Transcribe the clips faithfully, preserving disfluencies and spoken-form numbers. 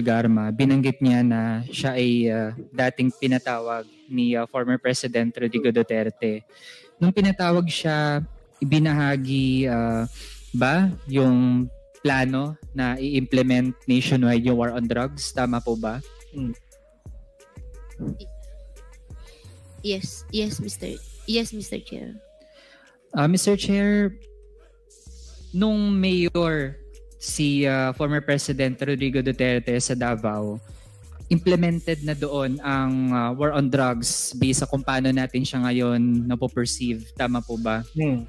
Garma, binanggit niya na siya ay uh, dating pinatawag ni uh, former President Rodrigo Duterte. Nung pinatawag siya, ibinahagi uh, ba yung plano na i-implement nationwide yung war on drugs? Tama po ba? Hmm. Yes, yes, Mister Yes, Mister Chair. Uh, Mister Chair, nung mayor si uh, former President Rodrigo Duterte sa Davao, implemented na doon ang uh, war on drugs based sa kung paano natin siya ngayon napoperceive. Tama po ba? Hmm.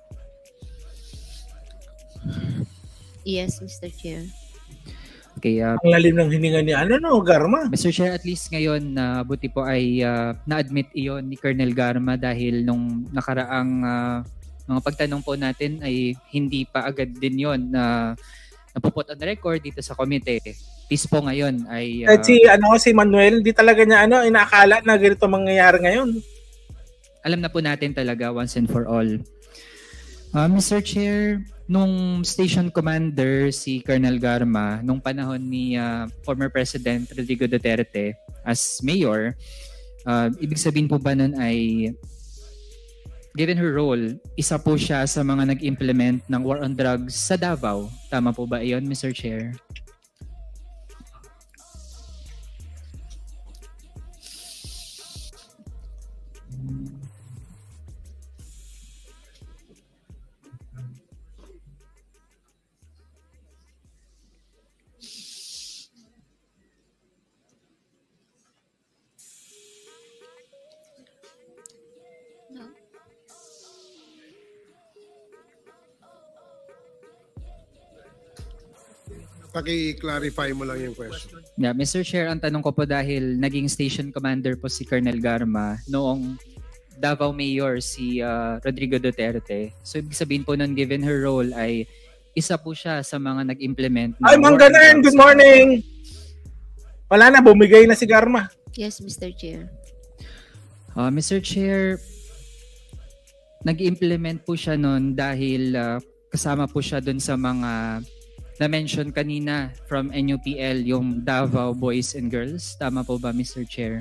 Yes, Mister Chair. Okay, uh, ang lalim ng hininga ni ano no, Garma. Mister Chair, at least ngayon na uh, buti po ay uh, na-admit iyon ni Colonel Garma dahil nung nakaraang uh, mga pagtanong po natin ay hindi pa agad din yon na uh, napuput on record dito sa komite. Peace po ngayon ay... Uh, si, ano, si Manuel, hindi talaga niya ano, inaakala na ganito mangyayari ngayon. Alam na po natin talaga once and for all. Uh, Mister Chair, nung station commander si Colonel Garma, nung panahon ni uh, former President Rodrigo Duterte as mayor, uh, ibig sabihin po ba nun ay given her role, isa po siya sa mga nag-implement ng war on drugs sa Davao. Tama po ba iyon, Mister Chair? Paki-clarify mo lang yung question. Yeah, Mister Chair, ang tanong ko po dahil naging station commander po si Colonel Garma noong Davao Mayor si uh, Rodrigo Duterte. So ibig sabihin po nun, given her role ay isa po siya sa mga nag-implement. Ay, Mangganan, good morning! Wala na, bumigay na si Garma. Yes, Mister Chair. Uh, Mister Chair, nag-implement po siya nun dahil uh, kasama po siya dun sa mga na-mention kanina from N U P L, yung Davao Boys and Girls. Tama po ba, Mister Chair?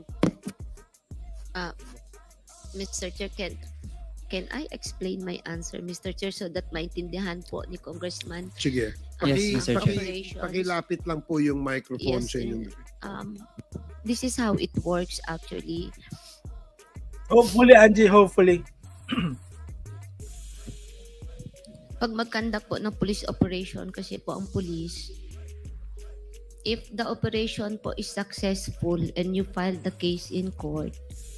Uh, Mister Chair, can, can I explain my answer, Mister Chair, so that maintindihan po ni Congressman? Sige. Paki, yes, Mister paki, Chair. Pakilapit lang po yung microphone yes, sa inyo. Um, this is how it works actually. Hopefully, Angie, hopefully. Pag mag-conduct po ng police operation, kasi po ang police, if the operation po is successful and you file the case in court,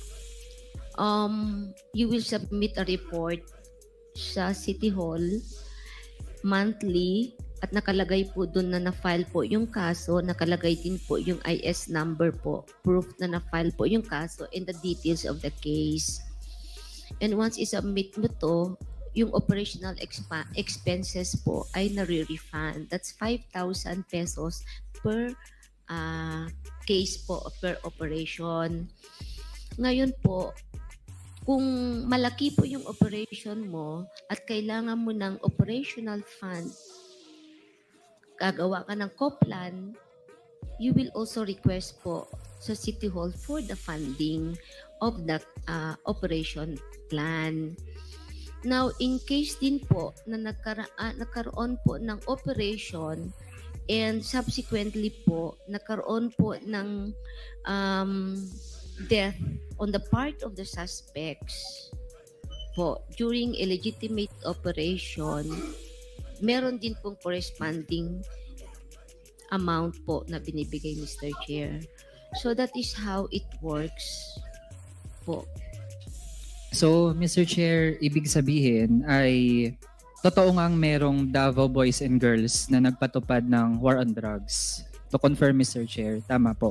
um, you will submit a report sa City Hall monthly at nakalagay po doon na na-file po yung kaso, nakalagay din po yung I S number po, proof na na-file po yung kaso and the details of the case. And once i-submit mo to, yung operational expa- expenses po ay nare-refund. That's five thousand pesos per uh, case po, per operation. Ngayon po, kung malaki po yung operation mo at kailangan mo ng operational fund, gagawa ka ng co-plan, you will also request po sa City Hall for the funding of the uh, operation plan. Now, in case din po na nagkara- uh, nagkaroon po ng operation and subsequently po nagkaroon po ng um, death on the part of the suspects po during a legitimate operation, meron din pong corresponding amount po na binibigay, Mister Chair. So that is how it works po. So, Mister Chair, ibig sabihin ay totoo ngang merong Davao Boys and Girls na nagpatupad ng war on drugs. To confirm, Mister Chair, tama po.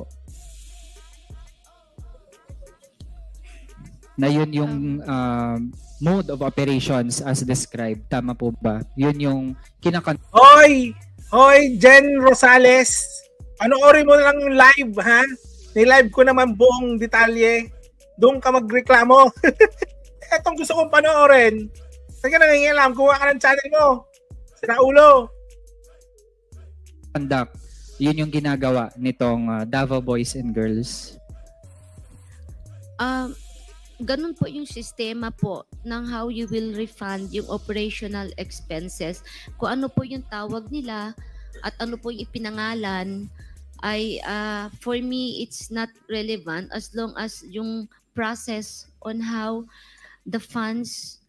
Na yun yung uh, mode of operations as described. Tama po ba? Yun yung kinakan... Hoy! Hoy, Jen Rosales! Panoorin mo lang yung live, ha? Ni-live ko naman buong detalye. Doon ka magreklamo. Etong gusto kong panoorin. Saan ka nangingialam? Kuha ka ng channel mo. Sira ulo. Conduct yun yung ginagawa nitong uh, Davao Boys and Girls? Um, ganun po yung sistema po ng how you will refund yung operational expenses. Kung ano po yung tawag nila at ano po yung ipinangalan, ay uh, for me, it's not relevant as long as yung process on how the funds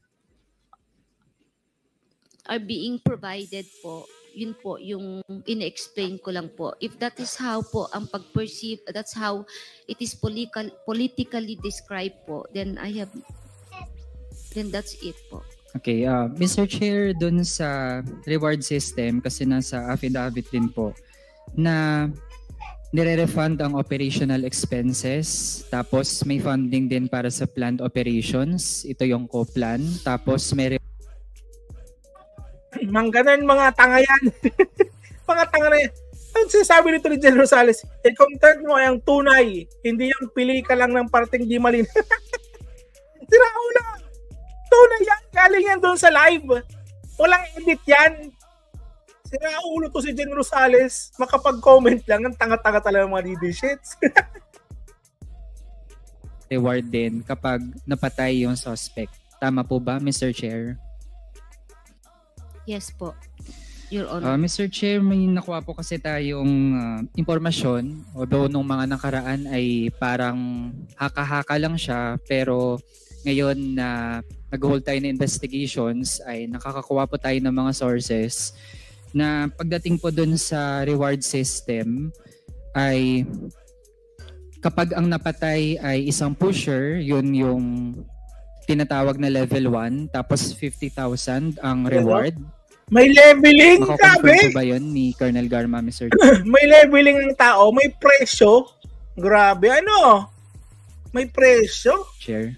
are being provided po, yun po yung ina-explain ko lang po. If that is how po ang pag-perceive, that's how it is political, politically described po, then I have, then that's it po. Okay, uh, Mister Chair, dun sa reward system, kasi nasa affidavit din po, na nire-refund ang operational expenses, tapos may funding din para sa planned operations, ito yung co-plan, tapos may Mangganan mga tanga yan. Mga tanga na yan. Ang sinasabi nito ni Jen Rosales, i-content mo ang tunay, hindi yung pili ka lang ng parting di malin. Sirauna. Tunay yan. Galing yan doon sa live. Walang edit yan. Siraulo to si Jen Rosales. Makapag-comment lang. Ang tanga-tanga talaga mga D D shits. reward din kapag napatay yung suspect. Tama po ba, Mister Chair? Yes po, Your Uh, Honor. Mister Chair, may nakuha po kasi tayong uh, impormasyon, although nung mga nakaraan ay parang haka-haka lang siya, pero ngayon na uh, nag-hold tayo ng investigations ay nakakakuha po tayo ng mga sources na pagdating po dun sa reward system ay kapag ang napatay ay isang pusher, yun yung tinatawag na level one, tapos fifty thousand ang reward. May leveling, Makakonfirm sabi. po ba yun ni Colonel Garma, Mister Chair? May leveling ng tao, may presyo. Grabe, ano? May presyo? Chair.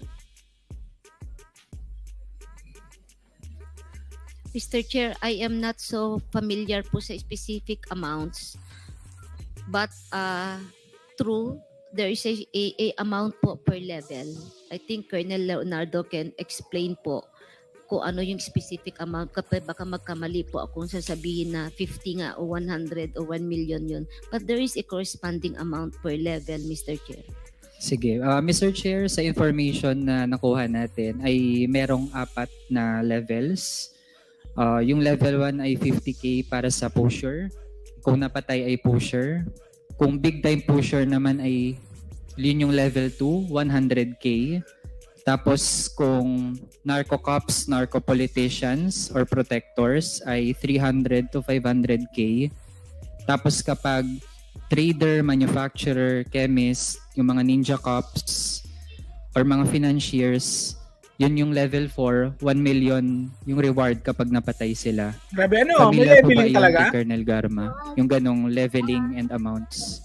Mister Chair, I am not so familiar po sa specific amounts. But uh, true, there is a, a, a amount po per level. I think Colonel Leonardo can explain po kung ano yung specific amount. Kapag baka magkamali po akong sasabihin na fifty nga o one hundred o one million yun. But there is a corresponding amount per level, Mister Chair. Sige. Uh, Mister Chair, sa information na nakuha natin ay merong apat na levels. Uh, yung level one ay fifty K para sa pusher. Kung napatay ay pusher. Kung big time pusher naman ay yun yung level two, one hundred K. Tapos kung narco cops, narco politicians or protectors ay three hundred to five hundred K. Tapos kapag trader, manufacturer, chemist, yung mga ninja cops or mga financiers, yun yung level four, one million yung reward kapag napatay sila. Grabe, ano? May Familiar po ba leveling yung talaga? kay Colonel Garma? Yung ganong leveling and amounts?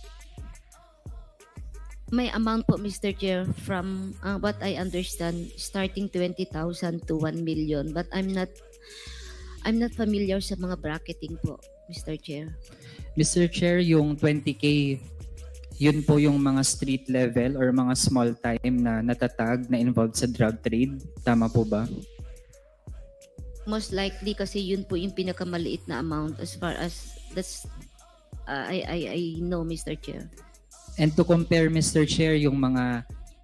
May amount po, Mister Chair, from uh, what I understand, starting twenty thousand to one million. But I'm not I'm not familiar sa mga bracketing po, Mister Chair. Mister Chair, yung twenty K, yun po yung mga street level or mga small time na natatag na involved sa drug trade. Tama po ba? Most likely kasi yun po yung pinakamaliit na amount as far as that's uh, I, I I know, Mister Chair. And to compare, Mister Chair, yung mga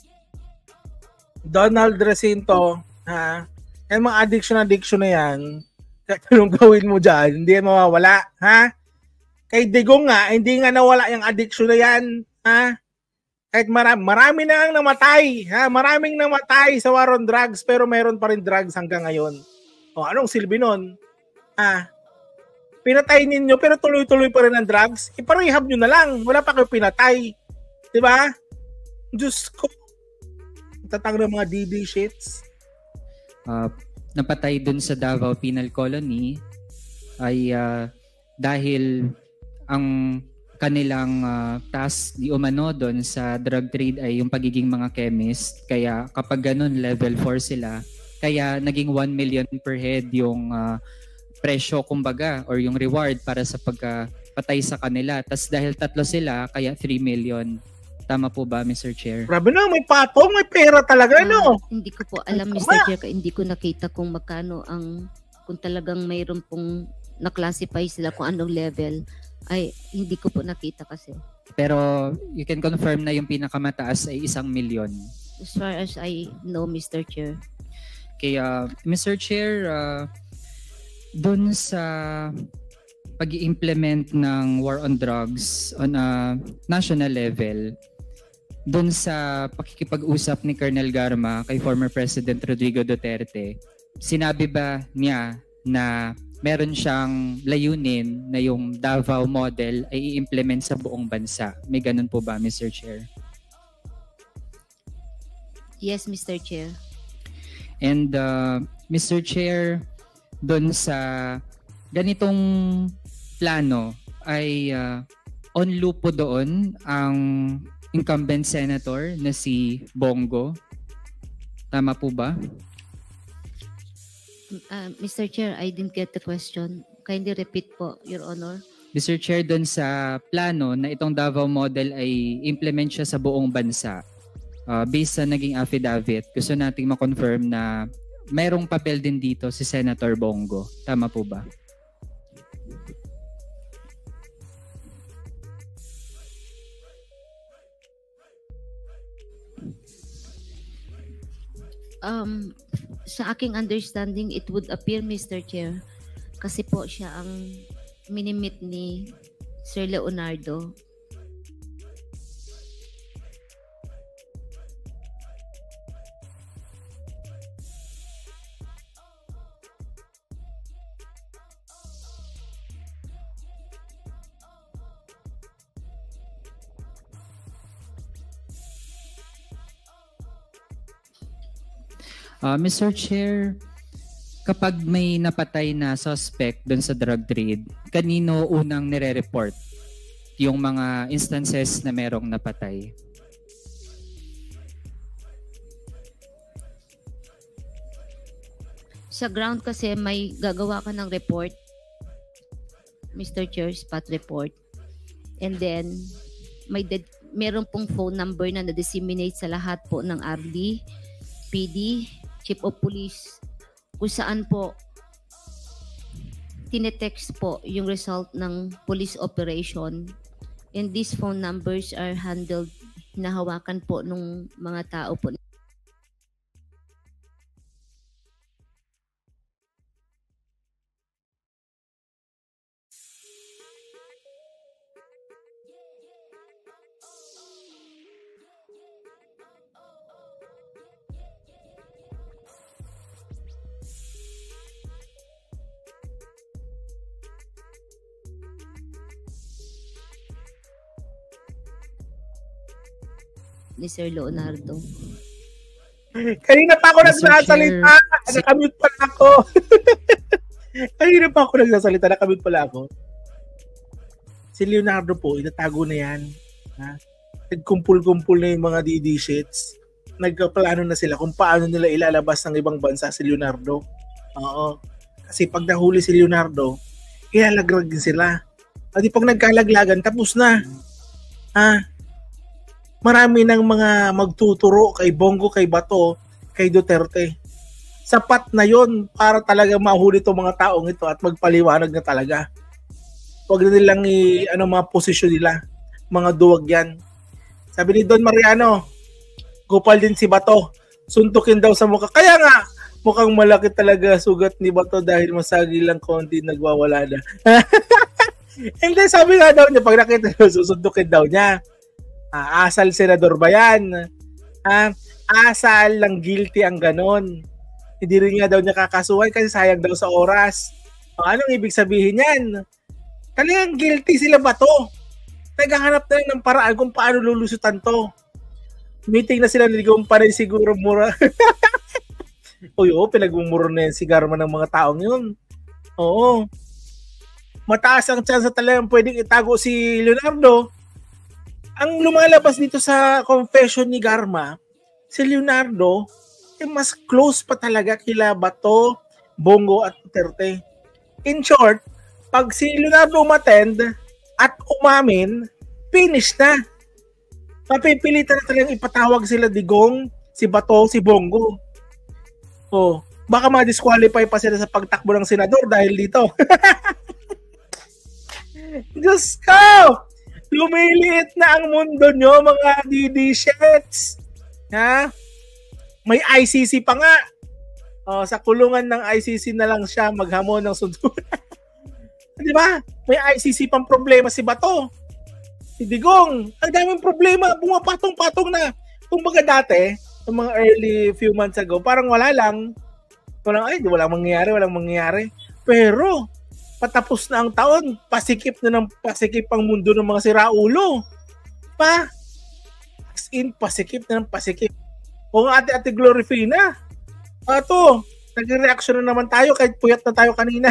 Donald Recinto, ha? Yung mga addiction-addiction na yan, kahit anong gawin mo dyan, hindi yan mawawala, ha? Kay Digong nga, hindi nga nawala yung addiction na yan, ha? Kahit marami, marami na ang namatay, ha? Maraming namatay sa war on drugs, pero meron pa rin drugs hanggang ngayon. O, anong silbi nun? Ha? Pinatay ninyo, pero tuloy-tuloy pa rin ang drugs. Iparehab nyo na lang, wala pa kayo pinatay. Diba? Diyos ko. Tatang ng mga D D shits. uh, napatay dun sa Davao Penal Colony ay uh, dahil ang kanilang uh, task di umano doon sa drug trade ay yung pagiging mga chemist. Kaya kapag ganun, level four sila. Kaya naging one million per head yung uh, presyo kumbaga or yung reward para sa pagkapatay sa kanila. Tas dahil tatlo sila, kaya three million. Tama po ba, Mister Chair? Grabe na, may patong, may pera talaga, no? Uh, hindi ko po alam, Mister Chair, ka, hindi ko nakita kung magkano ang, kung talagang mayroon pong na-classify sila kung anong level. Ay, hindi ko po nakita kasi. Pero you can confirm na yung pinakamataas ay isang milyon. As far as I know, Mister Chair. Kaya, Mister Chair, uh, dun sa pag-i-implement ng war on drugs on a national level, dun sa pakikipag-usap ni Colonel Garma kay former President Rodrigo Duterte, sinabi ba niya na meron siyang layunin na yung Davao model ay i-implement sa buong bansa? May ganun po ba, Mister Chair? Yes, Mister Chair. And uh, Mister Chair, doon sa ganitong plano ay uh, on loop po doon ang incumbent senator na si Bongo. Tama po ba? Uh, Mister Chair, I didn't get the question. Kindly repeat po, Your Honor. Mister Chair, doon sa plano na itong Davao model ay implement siya sa buong bansa. Uh, based sa naging affidavit, gusto nating ma-confirm na mayroong papel din dito si Senator Bongo. Tama po ba? Um, sa aking understanding, it would appear, Mister Chair, kasi po siya ang minimit ni Sir Leonardo. Uh, Mister Chair, kapag may napatay na suspect doon sa drug trade, kanino unang nire-report yung mga instances na merong napatay? Sa ground kasi may gagawa ka ng report, Mister Chair, spot report. And then, may de- meron pong phone number na na-disseminate sa lahat po ng R D, P D, Chief of Police, kung saan po tinetext po yung result ng police operation. And these phone numbers are handled, hinahawakan po ng mga tao po. Ni Sir Leonardo. Kanina pa ako Mister nagsasalita. Chair, Nakamute pala ako. Kanina pa ako nagsasalita. Nakamute pala ako. Si Leonardo po, inatago na yan. Ha? Nagkumpul-kumpul na yung mga D D sheets. Nagkaplano na sila kung paano nila ilalabas ng ibang bansa si Leonardo. Oo. Kasi pag nahuli si Leonardo, ilalagrag din sila. At pag nagkalaglagan, tapos na. Ha? Marami ng mga magtuturo kay Bongo, kay Bato, kay Duterte. Sapat na yon para talaga mahuli itong mga taong ito at magpaliwanag na talaga. Huwag na nilang i, ano, mga posisyon nila. Mga duwag yan. Sabi ni Don Mariano, gupal din si Bato. Suntukin daw sa mukha. Kaya nga, mukhang malaki talaga sugat ni Bato dahil masagi lang konti nagwawala na. And then sabi nga daw niya, pag nakita susuntukin daw niya. Ah, asal senador ba yan? Ah, asal lang guilty ang ganon. Hindi rin nga daw niya kakasuhan kasi sayang daw sa oras. O, anong ibig sabihin yan? Talagang guilty sila ba to? Naghahanap na lang ng paraan kung paano lulusutan to. Meeting na sila ni Gumpare siguro mura. Uy, oo, pinagmumuro na yan si Garma ng mga taong yun. Oo. Mataas ang chance na talagang pwedeng itago si Leonardo. Ang lumalabas dito sa confession ni Garma, si Leonardo, eh mas close pa talaga kila Bato, Bongo at Duterte. In short, pag si Leonardo umattend at umamin, finish na. Mapipilitan na talagang ipatawag sila Digong, si Bato, si Bongo. Oh, baka ma-disqualify pa sila sa pagtakbo ng senador dahil dito. Diyos ko! Lumiliit na ang mundo nyo, mga D D shits. Ha? May I C C pa nga. Oh, sa kulungan ng I C C na lang siya maghamon ng sundulan. Di ba? May I C C pang problema si Bato. Si Digong. Ang daming problema. Bumapatong-patong na. Kung baga dati, yung mga early few months ago, parang wala lang. Walang, ay, walang mangyayari, walang mangyayari. Pero, patapos na ang taon, pasikip na ng pasikip ang mundo ng mga siraulo. Pa? As in, pasikip na ng pasikip. O nga ate-ate Glorifina. Ato, nag-reaction na naman tayo kahit puyat na tayo kanina.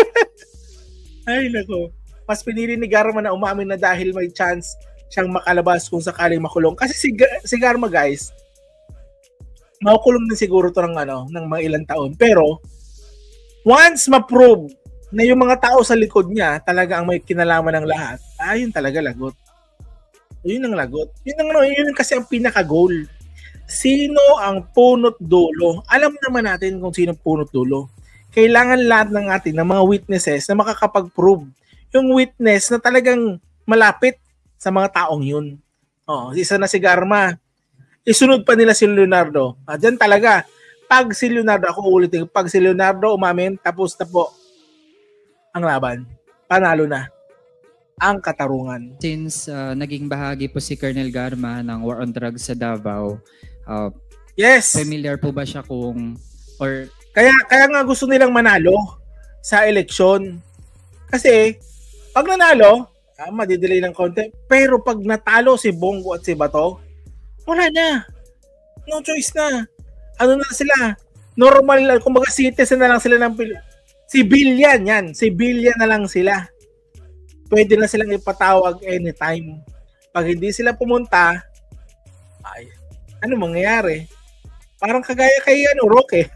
Ay, nako. Mas pinili ni Garma na umamin na dahil may chance siyang makalabas kung sakaling makulong. Kasi si, si Garma, guys, makukulong din siguro to ng, ano, ng mga ilang taon. Pero, once ma-prove na yung mga tao sa likod niya talaga ang may kinalaman ng lahat, ayun talaga lagot. Yun ang lagot. Yun ang, yun kasi ang pinaka-goal. Sino ang punot dulo? Alam naman natin kung sino punot dulo. Kailangan lahat ng atin, ng mga witnesses na makakapag-prove. Yung witness na talagang malapit sa mga taong yun. Oh, isa na si Garma. Isunod pa nila si Leonardo. Ah, dyan talaga. Pag si Leonardo, ako ulitin, pag si Leonardo umamin, tapos na po ang laban. Panalo na ang katarungan. Since uh, naging bahagi po si Colonel Garma ng War on Drugs sa Davao, uh, yes. Familiar po ba siya kung or kaya kaya nga gusto nilang manalo sa eleksyon. Kasi pag nanalo, ah, madidelay ng konti. Pero pag natalo si Bongo at si Bato, wala na. No choice na. Ano na sila? Normal, kumbaga citizen na lang sila ng Pilipinas. Civilian yan. Civilian na lang sila. Pwede na silang ipatawag anytime. Pag hindi sila pumunta, ay, ano mangyayari? Parang kagaya kay ano, Roque.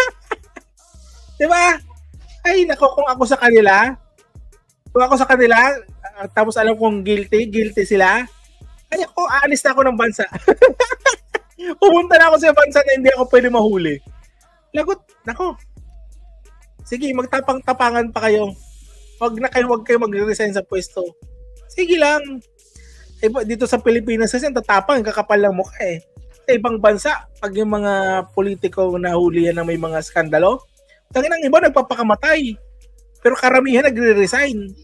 Diba? Ay, nako, kung ako sa kanila, kung ako sa kanila, uh, tapos alam kong guilty, guilty sila, ay ako, aalis na ako ng bansa. Pumunta na ako sa bansa na hindi ako pwede mahuli. Lagot, nako. Sige, magtapang-tapangan pa kayo. Wag na kayo, wag kayo mag-resign sa pwesto. Sige lang. Dito sa Pilipinas kasi tatapang, kakapal lang mukha eh. Sa ibang bansa, pag yung mga politiko nahuli yan na may mga skandalo, tangin ang iba nagpapakamatay. Pero karamihan nagre-resign.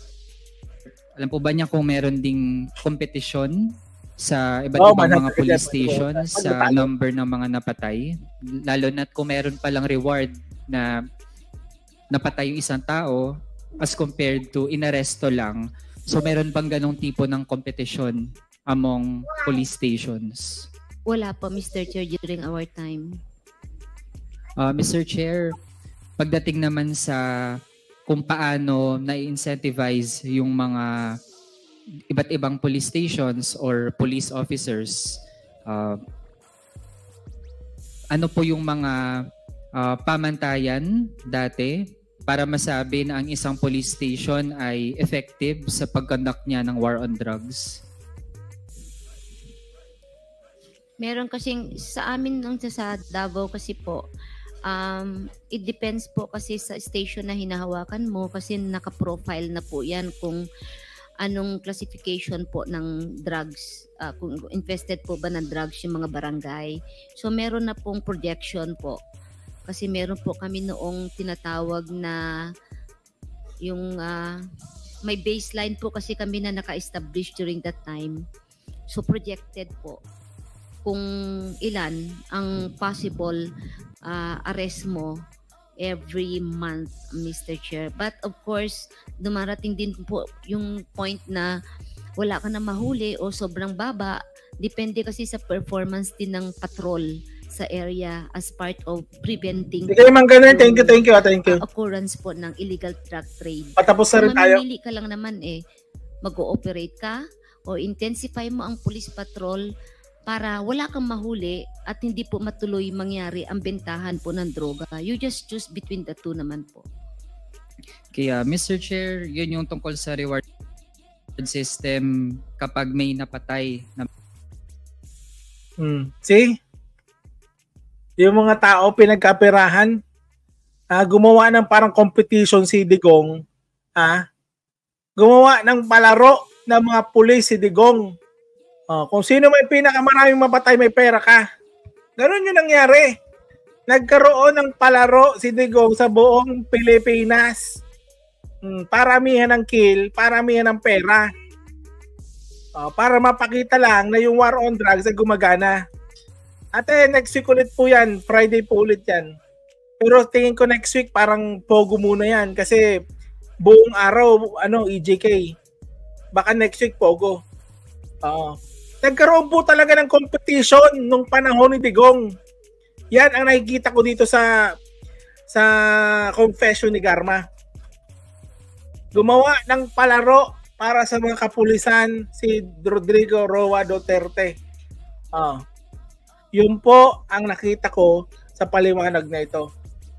Alam po ba niya kung meron ding kompetisyon sa iba't oh, ibang man, mga police stations sa number ng mga napatay? Lalo na't kung meron palang reward na napatay yung isang tao as compared to inaresto lang. So meron bang ganong tipo ng competition among police stations? Wala po, Mister Chair, during our time. Uh, Mister Chair, pagdating naman sa kung paano na-incentivize yung mga iba't ibang police stations or police officers, uh, ano po yung mga uh, pamantayan dati para masabi na ang isang police station ay effective sa pag-conduct niya ng war on drugs? Meron kasing sa amin nung sa Davao kasi po, um, it depends po kasi sa station na hinahawakan mo kasi naka-profile na po yan kung anong classification po ng drugs, uh, kung infested po ba ng drugs yung mga barangay. So meron na pong projection po. Kasi meron po kami noong tinatawag na yung uh, may baseline po kasi kami na naka-establish during that time. So projected po kung ilan ang possible uh, arrest mo every month, Mister Chair. But of course, dumarating din po yung point na wala ka na mahuli o sobrang baba. Depende kasi sa performance din ng patrol sa area as part of preventing Sige, Mang Ganun. Thank you, thank you, thank you. Uh, occurrence po ng illegal drug trade. Patapos na rin so, tayo. mamimili ka lang naman eh, mag-ooperate ka o intensify mo ang police patrol para wala kang mahuli at hindi po matuloy mangyari ang bentahan po ng droga. You just choose between the two naman po. Kaya Mister Chair, yun yung tungkol sa reward system kapag may napatay na Hmm. See? Yung mga tao pinagkapirahan, ah, gumawa ng parang competition si Digong, ah, gumawa ng palaro ng mga pulis si Digong. Oh, kung sino may pinakamaraming mapatay, may pera ka. Ganun yung nangyari. Nagkaroon ng palaro si Digong sa buong Pilipinas. Hmm, paramihan ng kill, paramihan ng pera. Oh, para mapakita lang na yung war on drugs ay gumagana. Ate, next week ulit po yan. Friday po ulit yan. Pero tingin ko next week parang pogo muna yan kasi buong araw, ano, E J K. Baka next week pogo. Uh, nagkaroon po talaga ng competition nung panahon ni Digong. Yan ang nakikita ko dito sa sa confession ni Garma. Gumawa ng palaro para sa mga kapulisan si Rodrigo Roa Duterte. Uh, yun po ang nakita ko sa paliwanag na ito.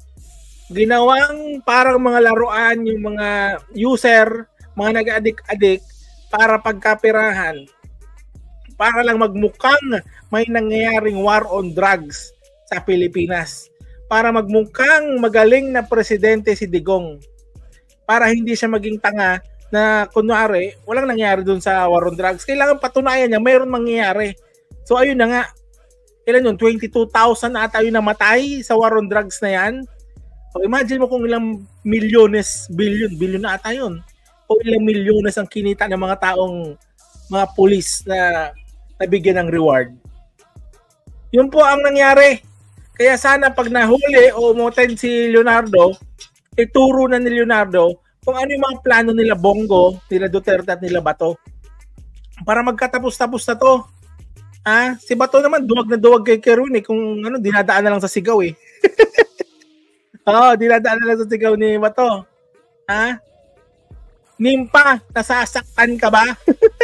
Ginawang parang mga laruan yung mga user, mga nag-adik-adik para pagkapirahan. Para lang magmukhang may nangyayaring war on drugs sa Pilipinas. Para magmukhang magaling na presidente si Digong. Para hindi siya maging tanga na kunwari, walang nangyari dun sa war on drugs. Kailangan patunayan niya, mayroon mangyayari. So ayun na nga. Ilan yun? twenty-two thousand ata yung namatay sa war on drugs na yan. So imagine mo kung ilang milyones, billion, billion na ata yun. O ilang milyones ang kinita ng mga taong, mga pulis na nabigyan ng reward. Yun po ang nangyari. Kaya sana pag nahuli o umoten si Leonardo, ituro na ni Leonardo kung ano yung mga plano nila Bongo, nila Duterte at nila Bato. Para magkatapos-tapos na to. Ah, si Bato naman duwag na duwag kay Kerwin eh, kung ano, dinadaan na lang sa sigaw eh. Oo, oh, dinadaan na lang sa sigaw ni Bato. Ha? Nimpa, nasasaktan ka ba?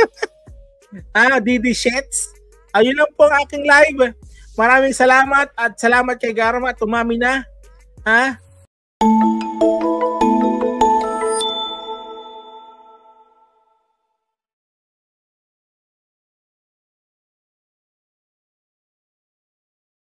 Ah, Didi Shets. Ayun lang po ang aking live. Maraming salamat at salamat kay Garma at umami na. Ha?